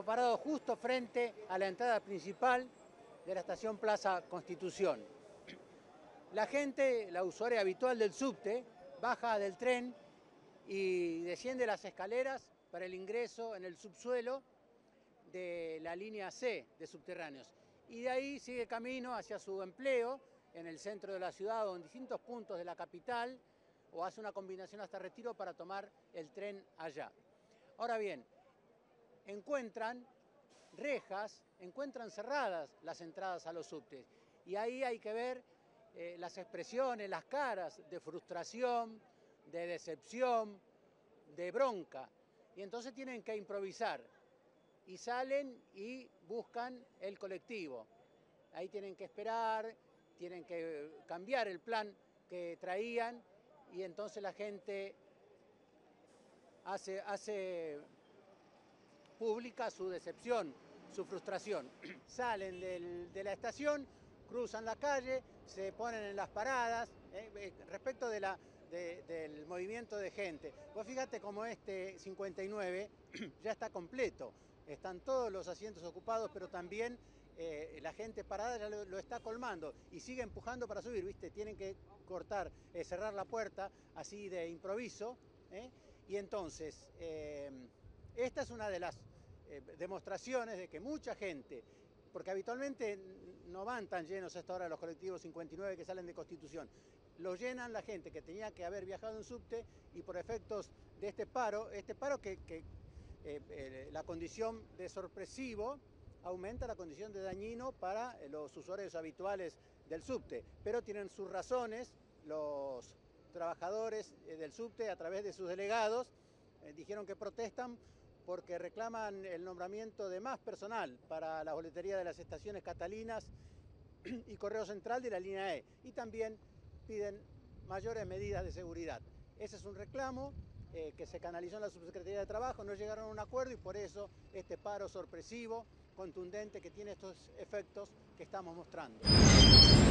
parados justo frente a la entrada principal de la estación Plaza Constitución. La gente, la usuaria habitual del subte, baja del tren y desciende las escaleras para el ingreso en el subsuelo de la línea C de subterráneos. Y de ahí sigue camino hacia su empleo en el centro de la ciudad o en distintos puntos de la capital, o hace una combinación hasta Retiro para tomar el tren allá. Ahora bien, encuentran rejas, encuentran cerradas las entradas a los subtes. Y ahí hay que ver las expresiones, las caras de frustración, de decepción, de bronca. Y entonces tienen que improvisar. Y salen y buscan el colectivo. Ahí tienen que esperar, tienen que cambiar el plan que traían y entonces la gente hace pública su decepción, su frustración. Salen de la estación, cruzan la calle, se ponen en las paradas, respecto del movimiento de gente. Vos fíjate cómo este 59 ya está completo, están todos los asientos ocupados, pero también la gente parada ya lo está colmando y sigue empujando para subir, ¿viste? Tienen que cortar, cerrar la puerta así de improviso, y entonces esta es una de las demostraciones de que mucha gente, porque habitualmente no van tan llenos a esta hora los colectivos 59 que salen de Constitución, lo llenan la gente que tenía que haber viajado en subte y por efectos de este paro que la condición de sorpresivo aumenta la condición de dañino para los usuarios habituales del subte, pero tienen sus razones los trabajadores del subte a través de sus delegados, dijeron que protestan porque reclaman el nombramiento de más personal para la boletería de las estaciones Catalinas y Correo Central de la línea E, y también piden mayores medidas de seguridad. Ese es un reclamo que se canalizó en la Subsecretaría de Trabajo, no llegaron a un acuerdo y por eso este paro sorpresivo, contundente, que tiene estos efectos que estamos mostrando.